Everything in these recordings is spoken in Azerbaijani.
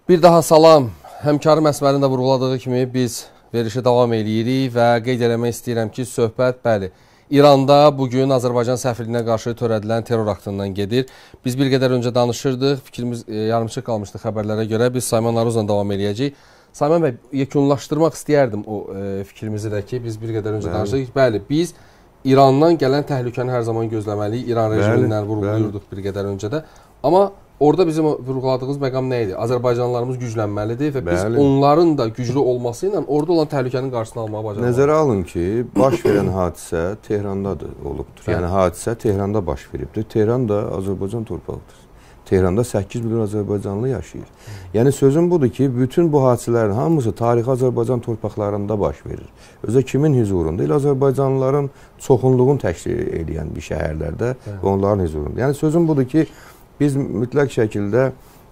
Bir daha salam. Həmkarım Əsmərin də vurğuladığı kimi biz verişə davam edirik və qeyd eləmək istəyirəm ki, söhbət bəli, İranda bugün Azərbaycan səfirliyinə qarşı törədilən terror aktından gedir. Biz bir qədər öncə danışırdıq, fikrimiz yarımçıq qalmışdı xəbərlərə görə. Biz Sayman Aruzla davam edəcəyik. Sayman bəy, yekunlaşdırmaq istəyərdim o fikrimizi də ki, biz bir qədər öncə danışdıq. Bəli, biz İrandan gələn təhlükəni hər zaman gözləməliyik. İran rejimindən vurğulayırdıq bir qədər öncə də. Amma orada bizim vurğuladığımız məqam nə idi? Azərbaycanlılarımız güclənməlidir və biz onların da güclü olması ilə orada olan təhlükənin qarşısını almağa bacarmalıyıq. Nəzərə alın ki, baş verən hadisə Tehrandadır, olubdur. Yəni hadisə Tehranda baş veribdir. Tehran da Azərbaycan torpağıdır. Tehranda 8 milyon Azərbaycanlı yaşayır. Yəni sözüm budur ki, bütün bu hadisələrin hamısı tarixi Azərbaycan torpaqlarında baş verir. Özə kimin hüzurunda? Elə Azərbaycanlıların çoxunluğunu təşkil edən bir şəhərlərdə və onların hüzurunda. Yəni sözüm budur ki, biz mütləq şəkildə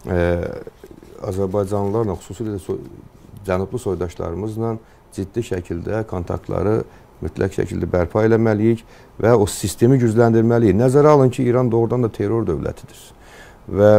Azərbaycanlılarla, xüsusilə cənublu soydaşlarımızla ciddi şəkildə kontaktları mütləq şəkildə bərpa eləməliyik və o sistemi gücləndirməliyik. Nəzərə alın ki, İran doğrudan da terror dövlətidir. Və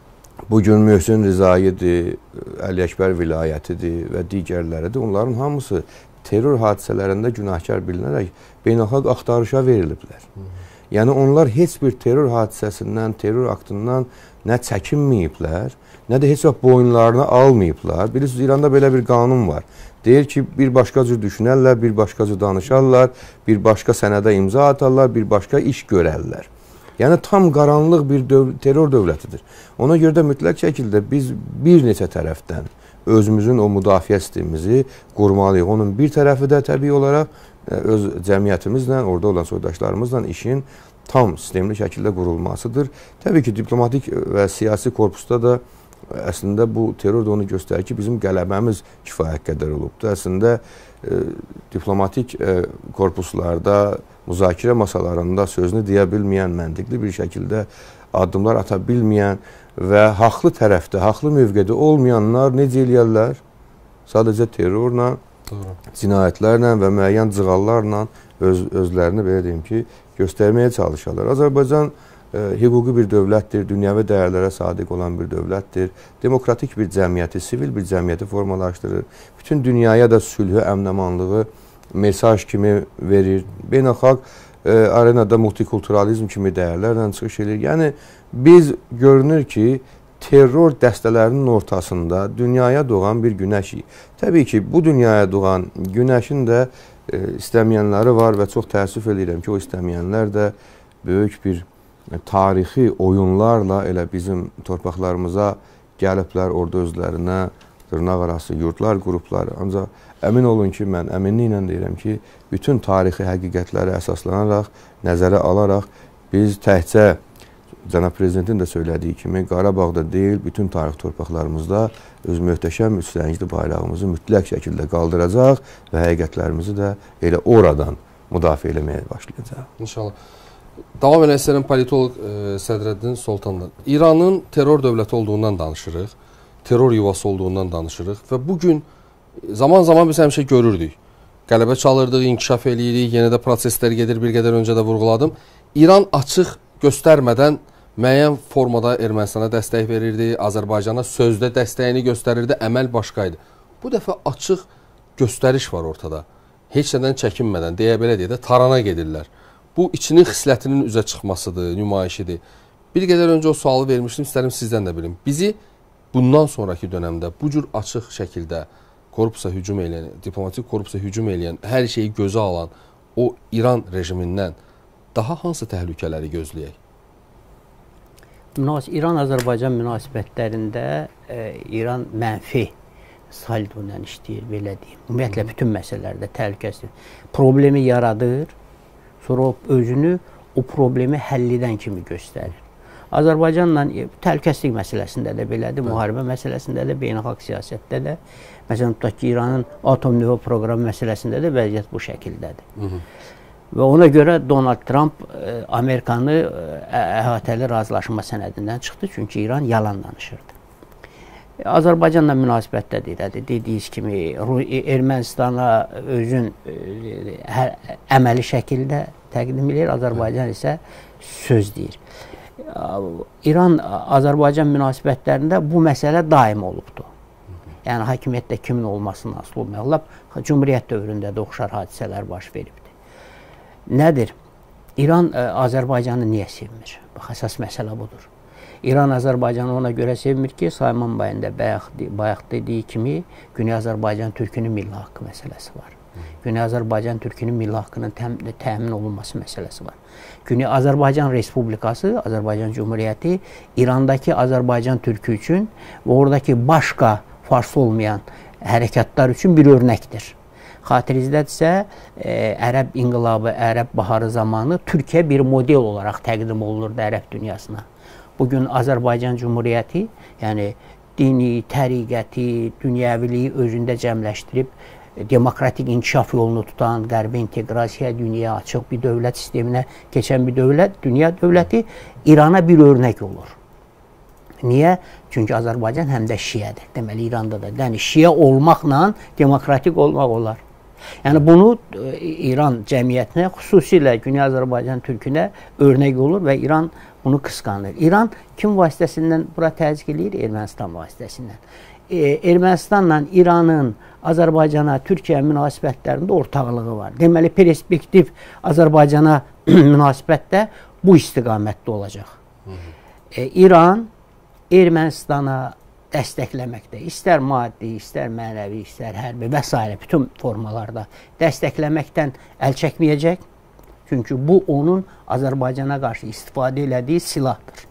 bugün Möhsen Rizaidir, Əli Əkbər vilayətidir və digərləridir. Onların hamısı terror hadisələrində günahkar bilinərək beynəlxalq axtarışa veriliblər. Yəni onlar heç bir terror hadisəsindən, terror aktından nə çəkinməyiblər, nə də heç vaxt boyunlarını almayıblar. Bilirsiniz, İranda belə bir qanun var. Deyir ki, bir başqa cür düşünərlər, bir başqa cür danışarlar, bir başqa sənədə imza atarlar, bir başqa iş görərlər. Yəni tam qaranlıq bir terror dövlətidir. Ona görə də mütləq şəkildə biz bir neçə tərəfdən özümüzün o müdafiə sistemimizi qurmalıyıq. Onun bir tərəfi də təbii olaraq öz cəmiyyətimizlə, orada olan soydaşlarımızla işin tam sistemli şəkildə qurulmasıdır. Təbii ki, diplomatik və siyasi korpusda da əslində bu terror da onu göstərir ki, bizim qələbəmiz kifayət qədər olubdur. Əslində diplomatik korpuslarda, müzakirə masalarında sözünü deyə bilməyən, məntiqli bir şəkildə addımlar ata bilməyən və haqlı tərəfdə, haqlı mövqedə olmayanlar necə eləyərlər? Sadəcə terrorla, cinayətlərlə və müəyyən cığallarla özlərini, belə deyim ki, göstərməyə çalışarlar. Azərbaycan hüquqi bir dövlətdir, dünyəvi dəyərlərə sadiq olan bir dövlətdir. Demokratik bir cəmiyyəti, sivil bir cəmiyyəti formalaşdırır. Bütün dünyaya da sülhü, əmin-amanlığı mesaj kimi verir. Beynəlxalq arenada multikulturalizm kimi dəyərlərlə çıxış edir. Yəni biz görünür ki, terror dəstələrinin ortasında dünyaya doğan bir günəşik. Təbii ki, bu dünyaya doğan günəşin də istəməyənləri var və çox təəssüf edirəm ki, o istəməyənlər də böyük bir tarixi oyunlarla elə bizim torpaqlarımıza gəliblər, orada özlərinə dırnaq arası yurtlar qurublar. Ancaq əmin olun ki, mən əminliklə deyirəm ki, bütün tarixi həqiqətlərə əsaslanaraq, nəzərə alaraq biz təkcə Cənab Prezidentin də söylədiyi kimi Qarabağda deyil, bütün tarix torpaqlarımızda öz möhtəşəm üstəngli bayrağımızı mütləq şəkildə qaldıracaq və həqiqətlərimizi də elə oradan müdafiə eləməyə başlayacaq. İnşallah. Davam eləmək istəyirəm politoloq Sədrəddin Soltandan. İranın terror dövləti olduğundan danışırıq, terror yuvası olduğundan danışırıq və bugün zaman-zaman biz həmişə görürdük. Qələbə çalırdıq, inkişaf eləyirik, yenə də proseslər gedir, bir qədər öncə də vurğuladım. İran açıq göstərmədən müəyyən formada Ermənistana dəstək verirdi, Azərbaycana sözdə dəstəyini göstərirdi, əməl başqa idi. Bu dəfə açıq göstəriş var ortada. Heç nədən çəkinmədən, deyə belə deyə də tarana gedirlər. Bu içinin xislətinin üzə çıxmasıdır, nümayişidir. Bir qədər öncə o sualı vermişdim, istərim sizdən də bilim. Bizi bundan sonraki dönəmdə bu cür açıq şəkildə korpusa hücum eləyən, diplomatik korpusa hücum eləyən, hər şeyi gözə alan o İran rejimindən daha hansı təhlükələri gözləyək? İran-Azərbaycan münasibətlərində İran mənfi saldo ilə işləyir, belə deyim. Ümumiyyətlə, bütün məsələlərdə təhlükəsiz problemi yaradır, sonra özünü o problemi həll edən kimi göstərir. Azərbaycanla təhlükəsizlik məsələsində də belədir, müharibə məsələsində də, beynəlxalq siyasətdə də. Məsələn, tutaq ki, İranın atom nüvə proqramı məsələsində də vəziyyət bu şəkildədir. Və ona görə Donald Trump Amerikanı əhatəli razılaşma sənədindən çıxdı, çünki İran yalan danışırdı. Azərbaycanla münasibətdə dediyiniz kimi Ermənistana özün əməli şəkildə təqdim edir, Azərbaycan isə söz deyir. İran-Azərbaycan münasibətlərində bu məsələ daim olubdur. Yəni hakimiyyətdə kimin olmasından asılı olmayaraq, Cumhuriyyət dövründə də oxşar hadisələr baş veribdir. Nədir? İran Azərbaycanı niyə sevmir? Bax, əsas məsələ budur. İran Azərbaycanı ona görə sevmir ki, Sayman bəyin də bayaq dediyi kimi Güney Azərbaycan türkünün milli haqqı məsələsi var. Güney Azərbaycan türkünün milli haqqının təmin olunması məsələsi var. Güney Azərbaycan Respublikası, Azərbaycan Cumhuriyyəti İrandakı Azərbaycan türkü üçün və oradakı başqa farslı olmayan hərəkatlar üçün bir örnəkdir. Xatirizdədirsə, Ərəb inqilabı, Ərəb baharı zamanı Türkiyə bir model olaraq təqdim olunurdu Ərəb dünyasına. Bugün Azərbaycan Cumhuriyyəti, yəni dini, təriqəti, dünyəviliyi özündə cəmləşdirib, demokratik inkişaf yolunu tutan, qərbi inteqrasiya, dünyaya açıq bir dövlət sisteminə keçən bir dövlət, dünya dövləti İrana bir örnək olur. Niyə? Çünki Azərbaycan həm də şiədir. Deməli, İranda da şiə olmaqla demokratik olmaq olar. Yəni, bunu İran cəmiyyətinə, xüsusilə Güney Azərbaycan türkünə örnək olur və İran bunu qısqanır. İran kim vasitəsindən bura təzyiq edir? Ermənistan vasitəsindən. Ermənistanla İranın Azərbaycana, Türkiyə münasibətlərində ortaqlığı var. Deməli, perspektiv Azərbaycana münasibətdə bu istiqamətdə olacaq. İran Ermənistana dəstəkləməkdə, istər maddi, istər mənəvi, istər hərbi və s. bütün formalarda dəstəkləməkdən əl çəkməyəcək. Çünki bu onun Azərbaycana qarşı istifadə elədiyi silahdır.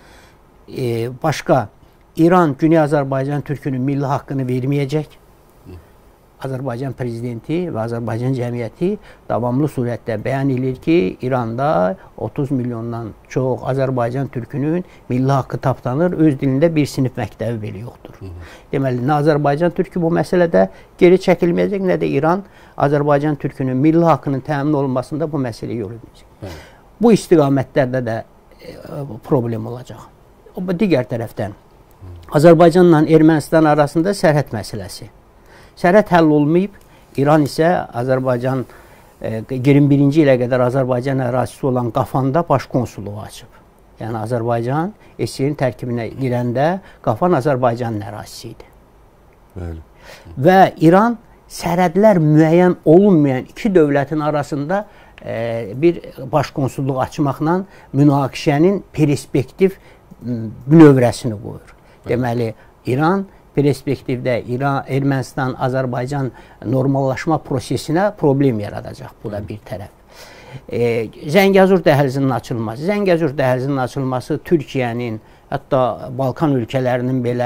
Başqa, İran Güney Azərbaycan türkünün milli haqqını verməyəcək. Azərbaycan prezidenti və Azərbaycan cəmiyyəti davamlı surətdə bəyan edir ki, İranda 30 milyondan çox Azərbaycan türkünün milli haqqı tapdanır, öz dilində bir sinif məktəbi belə yoxdur. Deməli, nə Azərbaycan türkü bu məsələdə geri çəkilməyəcək, nə də İran Azərbaycan türkünün milli haqqının təmin olunmasında bu məsələyə yol edəcək. Bu istiqamətlərdə də problem olacaq. Digər tərəfdən, Azərbaycanla Ermənistan arasında sərhəd məsələsi. Sərhəd həll olmayıb, İran isə Azərbaycan 21-ci ilə qədər Azərbaycan ərazisi olan Qafanda baş konsulluğu açıb. Yəni Azərbaycan SSR-in tərkibinə girəndə Qafan Azərbaycanın ərazisi idi. Bəli. Və İran sərhədlər müəyyən olunmayan iki dövlətin arasında bir baş konsulluq açmaqla münaqişənin perspektiv növrəsini qoyur. Deməli, İran perspektivdə Ermənistan, Azərbaycan normallaşma prosesinə problem yaradacaq. Bu da bir tərəf. Zəngəzur dəhlizinin açılması. Zəngəzur dəhlizinin açılması Türkiyənin, hətta Balkan ölkələrinin belə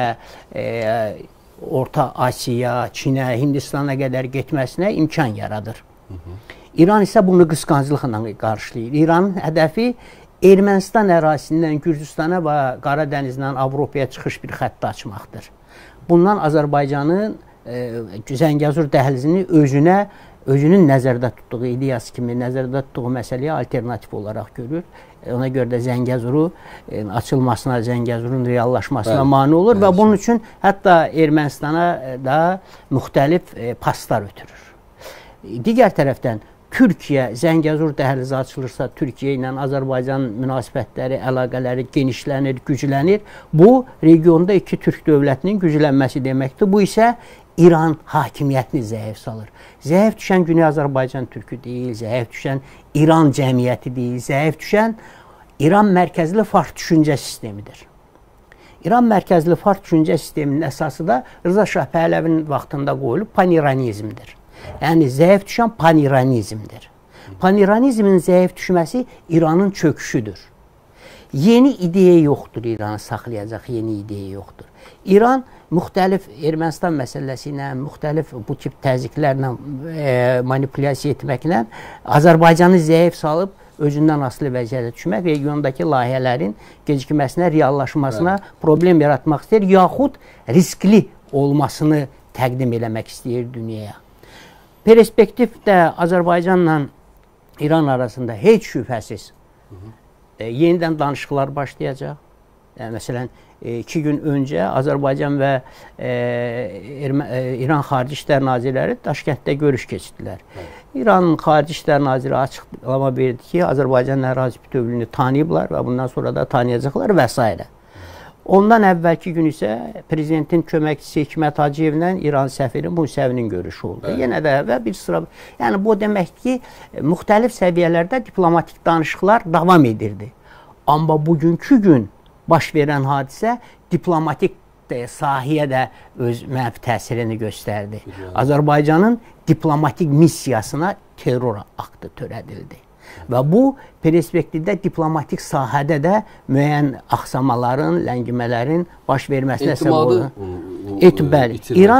Orta Asiya, Çinə, Hindistana qədər getməsinə imkan yaradır. İran isə bunu qısqanclıqla qarşılayır. İranın hədəfi Ermənistan ərazisindən Gürcüstana və Qara dənizdən Avropaya çıxış bir xətti açmaqdır. Bundan Azərbaycanın Zəngəzur dəhlizini özünün nəzərdə tutduğu, ideyası kimi nəzərdə tutduğu məsələyə alternativ olaraq görür. Ona görə də Zəngəzuru açılmasına, Zəngəzurun reallaşmasına mane olur və bunun üçün hətta Ermənistana da müxtəlif paslar ötürür. Digər tərəfdən, Türkiyə, Zəngəzur dəhlizi açılırsa, Türkiyə ilə Azərbaycan münasibətləri, əlaqələri genişlənir, güclənir. Bu, regionda iki türk dövlətinin güclənməsi deməkdir. Bu isə İran hakimiyyətini zəif salır. Zəif düşən Güney Azərbaycan türkü deyil, zəif düşən İran cəmiyyəti deyil, zəif düşən İran mərkəzli fars düşüncə sistemidir. İran mərkəzli fars düşüncə sisteminin əsası da Rıza Şah Pəhləvinin vaxtında qoyulub paniranizmdir. Yəni, zəif düşən paniranizmdir. Paniranizmin zəif düşməsi İranın çöküşüdür. Yeni ideya yoxdur, İranı saxlayacaq yeni ideya yoxdur. İran müxtəlif Ermənistan məsələsi ilə, müxtəlif bu tip təzyiqlərlə manipulyasiya etməklə Azərbaycanı zəif salıb, özündən asılı vəziyyətə düşmək, regiondakı layihələrin gecikməsinə, reallaşmasına problem yaratmaq istəyir, yaxud riskli olmasını təqdim eləmək istəyir dünyaya. Perspektivdə Azərbaycanla İran arasında heç şübhəsiz yenidən danışıqlar başlayacaq. Məsələn, 2 gün öncə Azərbaycan və İran Xarici İşlər Nazirləri Daşkənddə görüş keçirdilər. İranın Xarici İşlər Naziri açıqlama verdi ki, Azərbaycanın ərazi bütövlüyünü tanıyıblar və bundan sonra da tanıyacaqlar və s. Ondan əvvəlki gün isə prezidentin köməkçisi Hikmət Hacıyevlə İran səfiri Musəvinin görüşü oldu. Yenə də və bir sıra, yəni bu demək ki, müxtəlif səviyyələrdə diplomatik danışıqlar davam edirdi. Amma bugünkü gün baş verən hadisə diplomatik sahəyə də öz mənfi təsirini göstərdi. Azərbaycanın diplomatik missiyasına terror aktı törədildi. Və bu perspektivdə diplomatik sahədə də müəyyən axsamaların, ləngimələrin baş verməsinə səbəb olur. Bəli,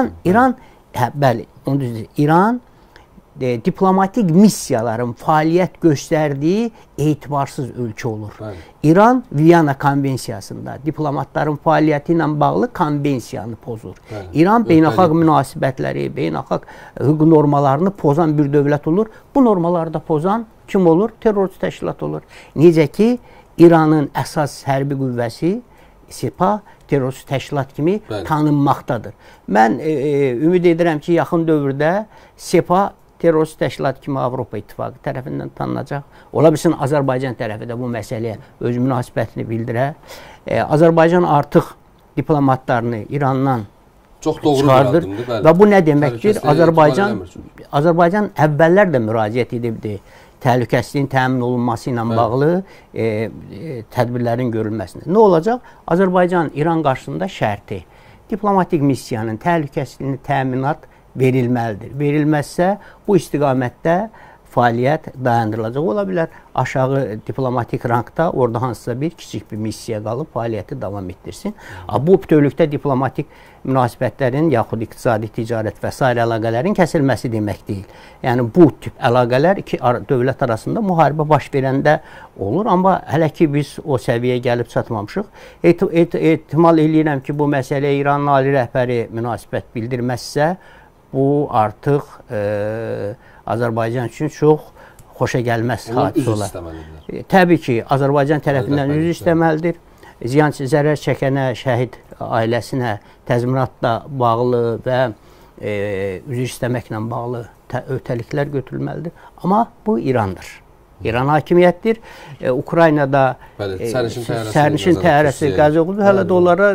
İran diplomatik missiyaların fəaliyyət göstərdiyi etibarsız ölkə olur. Bəli. İran Viyana konvensiyasında diplomatların fəaliyyəti ilə bağlı konvensiyanı pozur. Bəli. İran beynəlxalq münasibətləri, beynəlxalq hüquq normalarını pozan bir dövlət olur. Bu normaları da pozan kim olur? Terrorist təşkilat olur. Necə ki, İranın əsas hərbi qüvvəsi Sepah terrorist təşkilat kimi tanınmaqdadır. Mən ümid edirəm ki, yaxın dövrdə Sepah terrorist təşkilat kimi Avropa İttifaqı tərəfindən tanınacaq. Ola bilsin Azərbaycan tərəfi də bu məsələyə öz münasibətini bildirə. Azərbaycan artıq diplomatlarını İrandan çıxardır və bu nə deməkdir? Azərbaycan əvvəllər də müraciət edibdi təhlükəsizliyin təmin olunması ilə bağlı tədbirlərin görülməsinə. Nə olacaq? Azərbaycan İran qarşısında şərti diplomatik missiyanın təhlükəsizliyini təminat verilməlidir. Verilməzsə bu istiqamətdə fəaliyyət dayandırılacaq. Ola bilər aşağı diplomatik rangda orada hansısa bir kiçik bir missiya qalıb fəaliyyəti davam etdirsin. Bu bütövlükdə diplomatik münasibətlərin yaxud iqtisadi, ticarət və s. əlaqələrin kəsilməsi demək deyil. Yəni bu tip əlaqələr iki dövlət arasında müharibə baş verəndə olur, amma hələ ki biz o səviyyəyə gəlib çatmamışıq. Ehtimal eləyirəm ki, bu məsələyə İranın ali rəhbəri münasibət bildirməzsə, bu artıq Azərbaycan üçün çox xoşa gəlməz hadisə olar. Təbii ki, Azərbaycan tərəfindən üzr istəməlidir. Zərər çəkənə, şəhid ailəsinə təzminatla bağlı və üzr istəməklə bağlı öhdəliklər götürülməlidir. Amma bu İrandır. İran hakimiyyətdir. Ukraynada sərnişin təyyarəsi qəza oldu. Hələ də onlara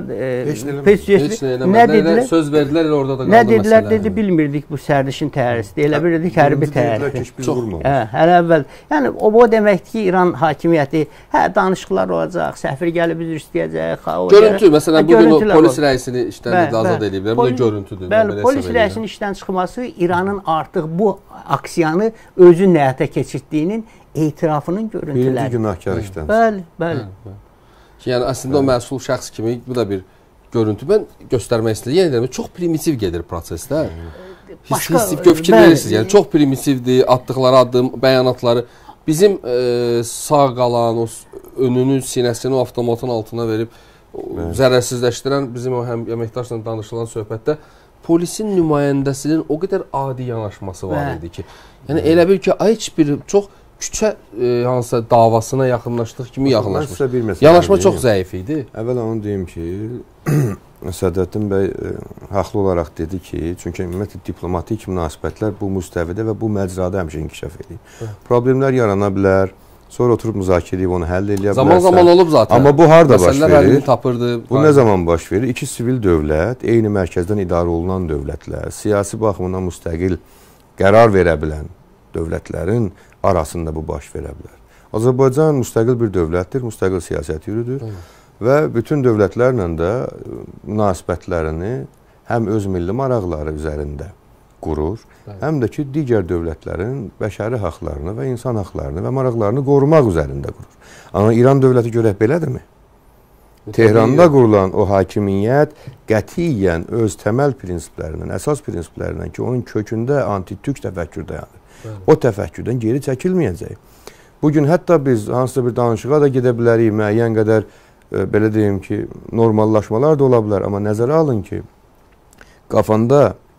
nə dedilər? Söz verdilər, orada da qaldı məsələ. Nə dedilər, dedi, bilmirdik bu sərnişin təyyarəsi. Elə bilirdik hərbi təyyarəsi. Hələ əvvəl. Yəni, o deməkdir ki, İran hakimiyyəti, danışıqlar olacaq, səfir gəlib üzr istəyəcək. Görüntü, məsələn, bugün polis rəisini işdən azad ediblər. Bu da görüntüdür. Bəli, polis rəisinin işdən çıxması İranın artıq bu aksiyanı özün həyata keçirdiyinin etirafının görüntüləri. Birinci günahkar işdən. Bəli. Yəni, əslində o məsul şəxs kimi bu da bir görüntü. Mən göstərmək istəyirəm. Yenə deyirəm, çox primitiv gedir prosesdə. Hissi fikir verirsiniz. Yəni, çox primitivdir, atdıqları addım, bəyanatları. Bizim sağ qalan, önünü, sinəsini o avtomatın altına verib zərərsizləşdirən bizim o əməkdaşla danışılan söhbətdə polisin nümayəndəsinin o qədər adi yanaşması var idi ki, yəni elə bil ki, heç bir çox küçə hansısa davasına yaxınlaşdıq kimi yaxınlaşmış. Yanaşma çox zəif idi. Əvvəl onu deyim ki, Sədəddin bəy haqlı olaraq dedi ki, çünki ümumiyyətlə diplomatik münasibətlər bu müstəvidə və bu məcrada həmişə inkişaf edir. Problemlər yarana bilər, sonra oturub müzakirə edib onu həll edə bilərsən. Zaman olub zaten. Amma bu harada baş verir? Bu nə zaman baş verir? İki sivil dövlət, eyni mərkəzdən idarə olunan dövlətlər, siyasi baxımından müstəqil qərar verə bilən dövlətlərin arasında bu baş verə bilər. Azərbaycan müstəqil bir dövlətdir, müstəqil siyasət yürüdür və bütün dövlətlərlə də münasibətlərini həm öz milli maraqları üzərində qurur, həm də ki, digər dövlətlərin bəşəri haqlarını və insan haqlarını və maraqlarını qorumaq üzərində qurur. Amma İran dövləti görək belədirmi? Tehranda qurulan o hakimiyyət qətiyyən öz təməl prinsiplərindən, əsas prinsiplərindən ki, onun kökündə anti-türk təfəkkür dayanır. O təfəkkürdən geri çəkilməyəcək. Bugün hətta biz hansısa bir danışığa da gedə bilərik, müəyyən qədər, belə deyim ki, normallaşmalar da ola bilər. Amma nəzərə alın ki, qafanda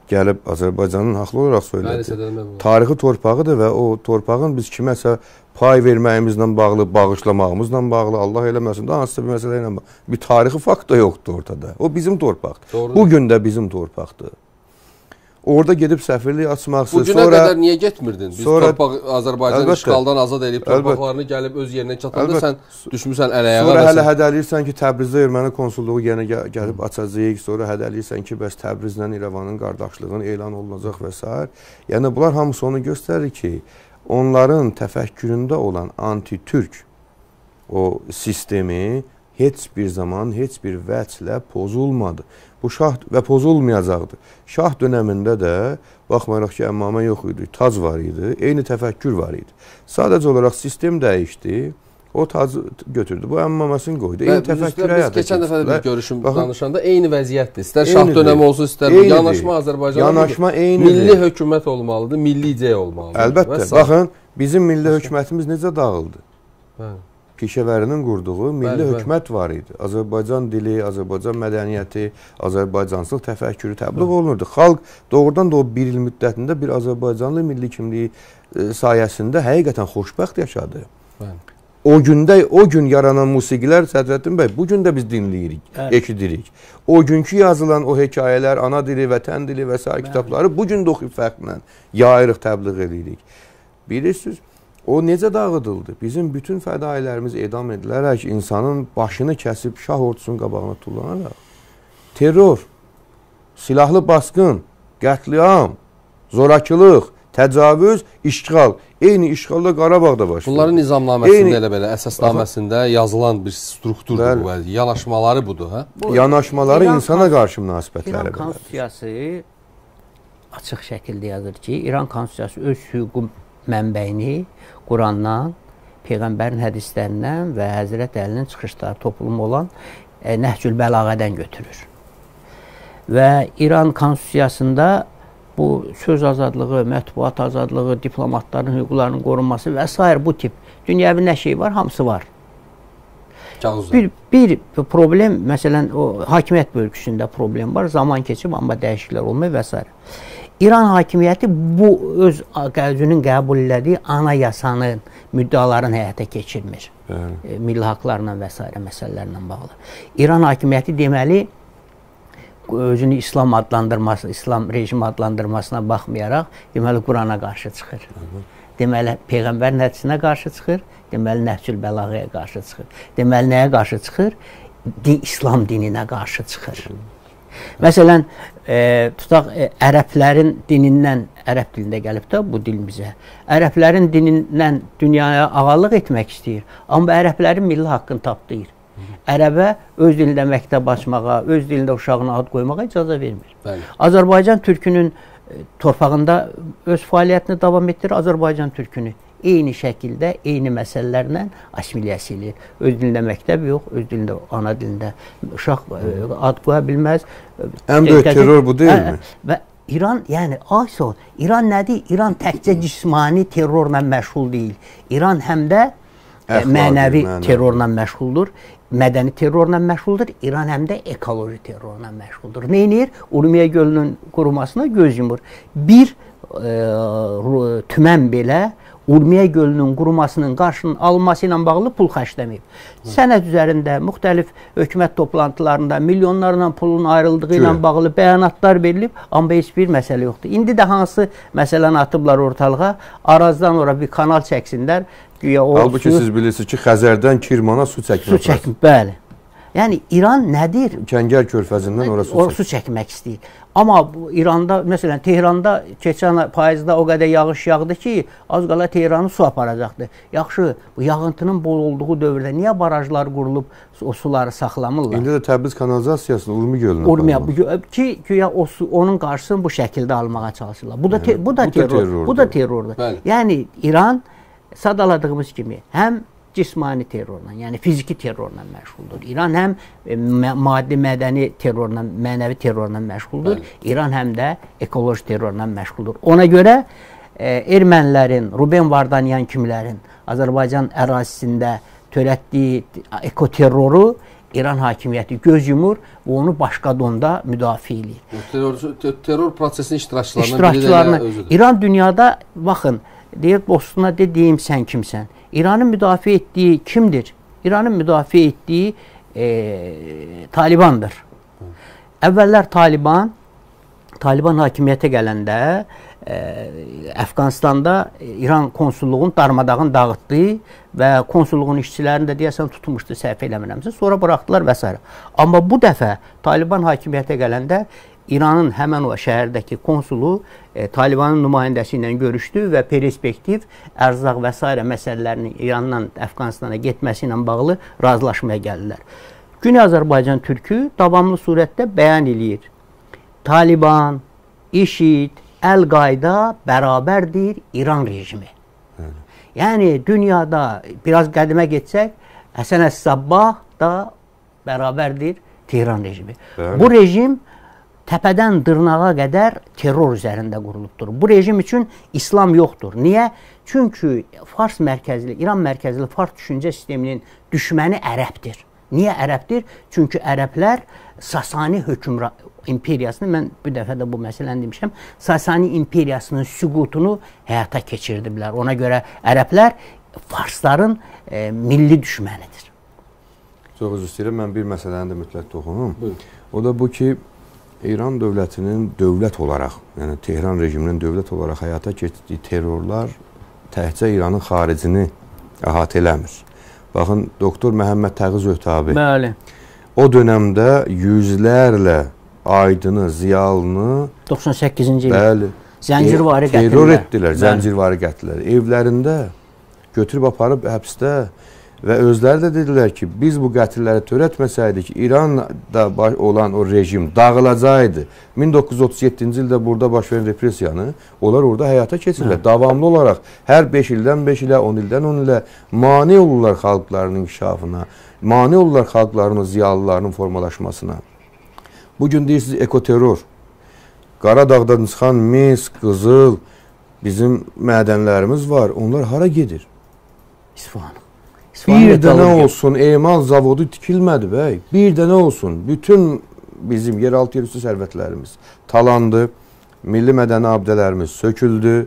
gəlib Azərbaycanın haqlı olaraq Bəli, söylədi. Tarixi torpağıdır və o torpağın biz kiməsə pay verməyimizlə bağlı, bağışlamağımızla bağlı, Allah eləməsin də hansısa bir məsələ ilə bağlı. Bir tarixi fakt da yoxdur ortada. O bizim torpaqdır. Doğrudur. Bugün də bizim torpaqdır. Orada gedib səfirlik açmaqsız. Bu günə qədər niyə getmirdin? Biz torpaq Azərbaycan əlbəttə, işğaldan azad edib torpaqlarını gəlib öz yerinə çatanda sən düşmüsən əl-ayağa. Sonra hələ hədəliyirsən ki, Təbrizdə erməni konsulluğu yenə gəlib açacağıq. Sonra hədəliyirsən ki, bəs Təbrizlə İrəvanın qardaşlığının elan olunacaq və s. Yəni bunlar hamısı onu göstərir ki, onların təfəkküründə olan anti-türk o sistemi heç bir zaman, heç bir vəclə pozulmadı. Bu şah və pozulmayacaqdı. Şah dönəmində də baxmayaraq ki, əmmamə yox idi, tac var idi, eyni təfəkkür var idi. Sadəcə olaraq sistem dəyişdi, o tacı götürdü, bu əmmaməsini qoydu. Eyni təfəkkür həyata keçdi. Biz keçən dəfə də bir görüşüm danışanda eyni vəziyyətdir. İstər eynidir, şah dönəmi olsun, istər yanaşma Azərbaycanın. Yanaşma eynidir. Milli hökumət olmalıdır, milli ideya olmalıdır. Əlbəttə, baxın, bizim milli hökumətimiz necə dağıldı? Pişəvərinin qurduğu milli hökumət var idi. Azərbaycan dili, Azərbaycan mədəniyyəti, Azərbaycansılıq təfəkkürü təbliğ olunurdu. Xalq doğrudan da o bir il müddətində bir Azərbaycanlı milli kimliyi sayəsində həqiqətən xoşbəxt yaşadı. O gün yaranan musiqilər Sədrəddin bəy, bu gün də biz dinləyirik, eşidirik. O günkü yazılan o hekayələr, ana dili, vətən dili və s. kitabları bu gün də oxuyub fərqlə yayırıq, təbliğ edirik. Bilirsiniz, o necə dağıdıldı? Bizim bütün fədailərimiz edam edilərək, insanın başını kəsib şah ordusunun qabağına tullanaraq, terror, silahlı basqın, qətliam, zorakılıq, təcavüz, işğal. Eyni işğalda Qarabağda başlayır. Bunların nizamnaməsində elə belə, əsasnaməsində yazılan bir strukturdur bu. Yanaşmaları budur, hə? Yanaşmaları insana qarşı münasibətləri. İran Konstitusiyası açıq şəkildə yazır ki, İran Konstitusiyası öz hüquq mənbəyini Qurandan, Peyğəmbərin hədislərindən və Həzrət Əlinin çıxışları toplumu olan Nəhcül Bəlağədən götürür. Və İran Konstitusiyasında bu söz azadlığı, mətbuat azadlığı, diplomatların hüquqlarının qorunması və s. bu tip dünyəvi nə şey var, hamısı var. Bir problem, məsələn, o hakimiyyət bölgüsündə problem var, zaman keçib, amma dəyişikliklər olmuyor və s. İran hakimiyyəti bu öz özünün qəbul elədiyi anayasanın müddalarını həyata keçirmir. Milli haqlarla və s. məsələlərlə bağlı. İran hakimiyyəti deməli, özünü İslam adlandırması, İslam rejimi adlandırmasına baxmayaraq, deməli, Qurana qarşı çıxır. Deməli, Peyğəmbərin hədisinə qarşı çıxır, deməli, Nəhcül Bəlağəyə qarşı çıxır. Deməli, nəyə qarşı çıxır? İslam dininə qarşı çıxır. Məsələn, tutaq, ərəblərin dinindən, ərəb dilində gəlib də bu dil bizə, ərəblərin dinindən dünyaya ağalıq etmək istəyir, amma ərəblərin milli haqqını tapdıyır. Ərəbə öz dilində məktəb açmağa, öz dilində uşağına ad qoymağa icazə vermir. Azərbaycan türkünün torpağında öz fəaliyyətini davam etdirir, Azərbaycan türkünü eyni şəkildə, eyni məsələlərlə assimiliyasiya edir. Öz dilində məktəb yox, öz dilində, ana dilində uşaq ad qoya bilməz. Ən böyük terror bu deyilmi? Və İran, yəni, İran nədir? İran təkcə cismani terrorla məşğul deyil. İran həm də mənəvi terrorla məşğuldur, mədəni terrorla məşğuldur. İran həm də ekoloji terrorla məşğuldur. Nə edir? Urmiya gölünün qurumasına göz yumur. Bir tümən belə Urmiya gölünün qurumasının qarşının alınması ilə bağlı pul xərcləməyib. Sənəd üzərində, müxtəlif hökumət toplantılarında milyonlarla pulun ayrıldığı ilə bağlı bəyanatlar verilib, amma heç bir məsələ yoxdur. İndi də hansı məsələni atıblar ortalığa, Arazdan ora bir kanal çəksinlər. Halbuki siz bilirsiniz ki, Xəzərdən Kirmana su çəkmək. Bəli. Yəni, İran nədir? Kəngər körfəzindən ora su çəkmək istəyir. Amma İranda, məsələn, Tehranda keçən payızda o qədər yağış yağdı ki, az qala Tehranı su aparacaqdı. Yaxşı, bu yağıntının bol olduğu dövrdə niyə barajlar qurulub o suları saxlamırlar? İndi də Təbriz kanalizasiyasını Urmi gölünə aparırlar. Ki, güya onun qarşısını bu şəkildə almağa çalışırlar. Bu da terrordur. Yəni, İran sadaladığımız kimi həm cismani terrorla, yəni fiziki terrorla məşğuldur. İran həm maddi mədəni terrorla, mənəvi terrorla məşğuldur. İran həm də ekoloji terrorla məşğuldur. Ona görə ermənilərin, Ruben Vardanyan kimlərin Azərbaycan ərazisində törətdiyi ekoterroru İran hakimiyyəti göz yumur və onu başqa donda müdafiə edir. Terror prosesinin iştirakçılarından biri də özüdür. İran dünyada, baxın, deyir dostuna deyim sən kimsən? İranın müdafiə etdiyi kimdir? İranın müdafiə etdiyi Talibandır. Əvvəllər Taliban hakimiyyətə gələndə Əfqanistanda İran konsulluğun darmadağın dağıtdı və konsulluğun işçilərini də deyəsən tutmuşdu, səhv eləmirəmsə, sonra buraxdılar və s. Amma bu dəfə Taliban hakimiyyətə gələndə İranın həmən o şəhərdəki konsulu Talibanın nümayəndəsi ilə görüşdü və perspektiv ərzaq və s. məsələlərinin İrandan Əfqanistana getməsi ilə bağlı razılaşmaya gəldilər. Güney Azərbaycan Türkü davamlı surətdə bəyan eləyir. Taliban, IŞİD, Əl-Qaida bərabərdir İran rejimi. Yəni dünyada biraz qədimə getsək, Həsən Əs-Sabbah da bərabərdir Tehran rejimi. Bu rejim təpədən dırnağa qədər terror üzərində qurulubdur. Bu rejim üçün İslam yoxdur. Niyə? Çünki Fars mərkəzli, İran mərkəzli Fars düşüncə sisteminin düşməni ərəbdir. Niyə ərəbdir? Çünki ərəblər Sasani imperiyasını, mən bu dəfə də bu məsələni demişəm, Sasani imperiyasının süqutunu həyata keçirdiblər. Ona görə ərəblər Farsların milli düşmənidir. Çox üzr istəyirəm, mən bir məsələni də mütləq toxunum. O da bu ki, İran dövlətinin dövlət olaraq, yəni Tehran rejiminin dövlət olaraq həyata keçirdiyi terrorlar təkcə İranın xaricini əhatə eləmir. Baxın, Doktor Məhəmməd Təği Zöhtabi o dönəmdə yüzlərlə aydını, ziyalını 98-ci il zəncirvari terror etdilər, zəncirvari qətllər. Evlərində götürüb aparıb həbsdə və özləri də dedilər ki, biz bu qətilləri törətməsəydik, İranda olan o rejim dağılacaqdı. 1937-ci ildə burada baş verən repressiyanı onlar orada həyata keçirlər. Davamlı olaraq hər 5 ildən 5 ilə, 10 ildən 10 ilə mane olurlar xalqlarının inkişafına, mane olurlar xalqlarının, ziyalılarının formalaşmasına. Bugün deyirsiniz ekoterror. Qaradağdan çıxan mis, qızıl, bizim mədənlərimiz var. Onlar hara gedir? İsfahan. Bir dənə olsun emal zavodu tikilmədi bəy. Bir dənə olsun. Bütün bizim yeraltı yerüstü sərvətlərimiz talandı. Milli mədəni abidələrimiz söküldü.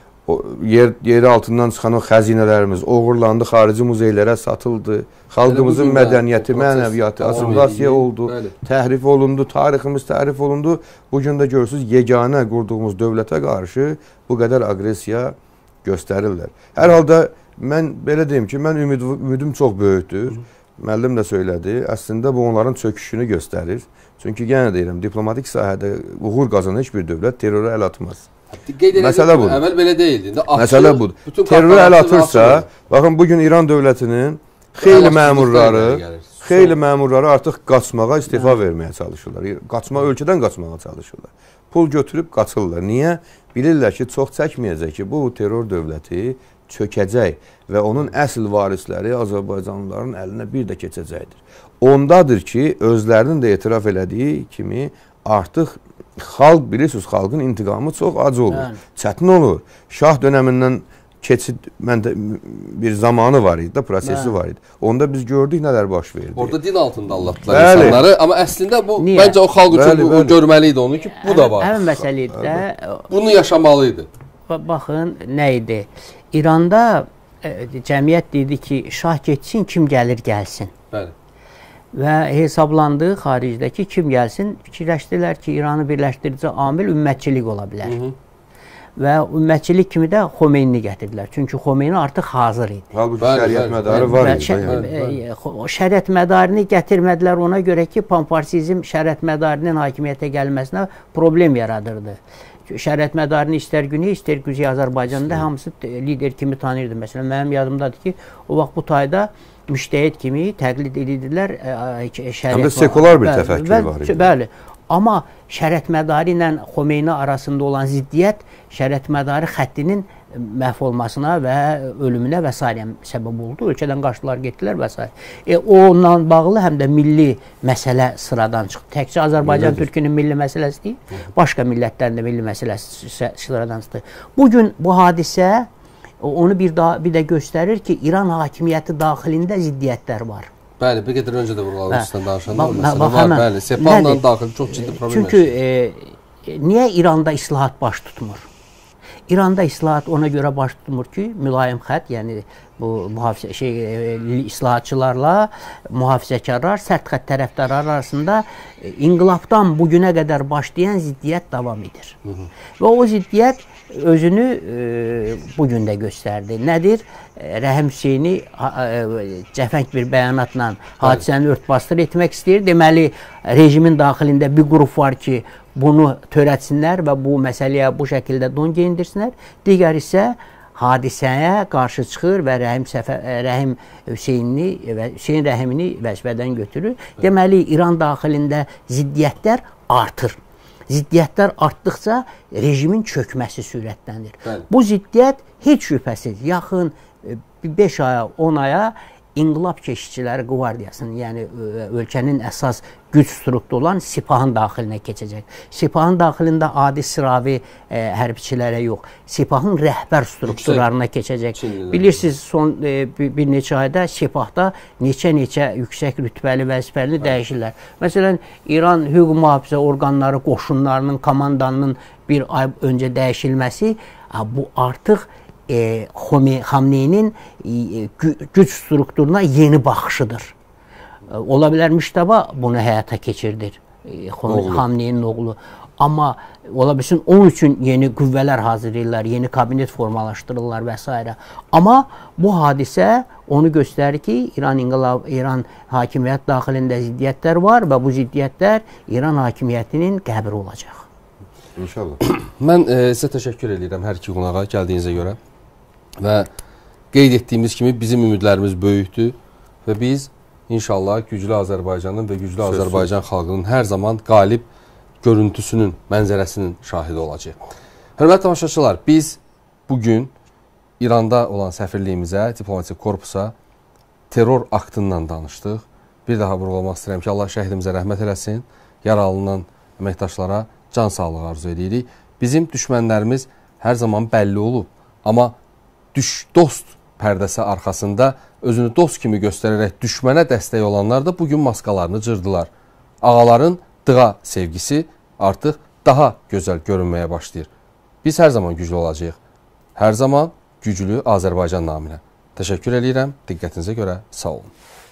Yeri altından çıxan o xəzinələrimiz oğurlandı, xarici muzeylərə satıldı. Xalqımızın mədəniyyəti, mənəviyyatı asimilasiya oldu, təhrif olundu, tariximiz təhrif olundu. Bugün də görürsünüz, yeganə qurduğumuz dövlətə qarşı bu qədər aqressiya göstərirlər. Hər halda mən belə deyim ki, mən ümidim çox böyükdür. Müəllim də söylədi. Əslində bu onların çöküşünü göstərir. Çünki yenə deyirəm, diplomatik sahədə uğur qazanan heç bir dövlət terrora əl atmaz. Məsələ budur. Əvvəl belə deyildi. Məsələ budur. Terrora əl atırsa, baxın bugün İran dövlətinin xeyli məmurları artıq qaçmağa, istifa verməyə çalışırlar. Ölkədən qaçmağa çalışırlar. Pul götürüb qaçırlar. Niyə? Bilirlər ki, çox çəkməyəcək ki, bu terror dövləti çökəcək və onun əsl varisləri Azərbaycanlıların əlinə bir də keçəcəkdir. Ondadır ki, özlərinin də etiraf elədiyi kimi artıq xalq, bilirsiniz, xalqın intiqamı çox acı olur, çətin olur. Şah dönəmindən keçid bir zamanı var idi, prosesi var idi. Onda biz gördük nələr baş verdi. Orada din altında anlatdılar insanları, amma əslində bu məncə o xalq üçün görməli idi onu ki, bu da var. Həmin məsələdə bunu yaşamalıydı. Baxın, nə idi? İranda cəmiyyət dedi ki, şah getsin, kim gəlir gəlsin. Bəli. Və hesablandı xaricdəki kim gəlsin, fikirləşdilər ki, İranı birləşdirici amil ümmətçilik ola bilər. Və ümmətçilik kimi də Xomeyni gətirdilər. Çünki Xomeyni artıq hazır idi. Halbuki şəriət mədarı var idi. Şəriət mədarını gətirmədilər ona görə ki, panfarsizm şəriət mədarının hakimiyyətə gəlməsinə problem yaradırdı. Şəriət mədarını istər Güney, istər Quzey Azərbaycanda hamısı lider kimi tanıyırdı. Məsələn, mənim yadımdadır ki, o vaxt bu tayda müştəhid kimi təqlid edirdilər. Həm də sekular bir təfəkkür var idi. Bəli. Amma şəriət mədarı ilə Xomeyni arasında olan ziddiyyət şəriət mədarı xəttinin məhv olmasına və ölümünə və s. səbəb oldu. Ölkədən qaçdılar, getdilər və s. Onunla bağlı həm də milli məsələ sıradan çıxdı. Təkcə Azərbaycan Türkünün milli məsələsi deyil, başqa millətlərin də milli məsələsi sıradan çıxdı. Bugün bu hadisə onu bir də göstərir ki, İran hakimiyyəti daxilində ziddiyyətlər var. Bəli, bir qədər öncə də vurğuladım sizdən danışanda o Bax, məsələ var. həmən Bəli, Sepahla nədir? daxil çox ciddi problem Çünki niyə İranda islahat baş tutmur? İranda islahat ona görə baş tutmur ki, mülayim xətt, yəni bu islahatçılarla mühafizəkarlar, sərt xətt tərəfdarlar arasında inqilabdan bu günə qədər başlayan ziddiyyət davam edir. Və o ziddiyyət özünü bu gün də göstərdi. Nədir? Rəhim Hüseyni cəfəng bir bəyanatla hadisəni örtbasdır etmək istəyir. Deməli, rejimin daxilində bir qrup var ki, bunu törətsinlər və bu məsələyə bu şəkildə don geyindirsinlər. Digər isə hadisəyə qarşı çıxır və Rəhim Hüseyni və Hüseyn Rəhimini vəzifədən götürür. Deməli, İran daxilində ziddiyyətlər artır. Ziddiyyətlər artdıqca rejimin çökməsi sürətlənir. Bəli. Bu ziddiyyət heç şübhəsiz yaxın 5 aya, 10 aya İnqilab Keşikçiləri Qvardiyasının, yəni ölkənin əsas güc strukturu olan Sepahın daxilinə keçəcək. Sepahın daxilində adi sıravi hərbiçilərə yox, Sepahın rəhbər strukturlarına keçəcək. Bilirsiniz, son bir neçə ayda Sepahda neçə yüksək rütbəli vəzifəli dəyişirlər. Məsələn, İran hüquq mühafizə orqanları qoşunlarının komandanının bir ay öncə dəyişilməsi, bu artıq Xomeynin güc strukturuna yeni baxışıdır. Ola bilər Müştəba bunu həyata keçirdir, Xomeynin oğlu. Amma ola bilsin, onun üçün yeni qüvvələr hazırlayırlar, yeni kabinet formalaşdırırlar və s. Amma bu hadisə onu göstərir ki, İran hakimiyyət daxilində ziddiyyətlər var və bu ziddiyyətlər İran hakimiyyətinin qəbri olacaq. İnşallah. Mən sizə təşəkkür edirəm hər iki qonağa gəldiyinizə görə. Və qeyd etdiyimiz kimi bizim ümidlərimiz böyükdür və biz inşallah güclü Azərbaycanın və güclü Azərbaycan xalqının hər zaman qalib görüntüsünün, mənzərəsinin şahidi olacaq. Hörmətli tamaşaçılar, biz bugün İranda olan səfirliyimizə, diplomatik korpusa terror aktından danışdıq. Bir daha vurğulamaq istəyirəm ki, Allah şəhidimizə rəhmət eləsin, yaralanan əməkdaşlara can sağlığı arzu edirik. Bizim düşmənlərimiz hər zaman bəlli olub, amma dost pərdəsi arxasında özünü dost kimi göstərərək düşmənə dəstək olanlar da bugün maskalarını cırdılar. Ağaların dığa sevgisi artıq daha gözəl görünməyə başlayır. Biz hər zaman güclü olacağıq. Hər zaman güclü Azərbaycan naminə. Təşəkkür edirəm. Diqqətinizə görə sağ olun.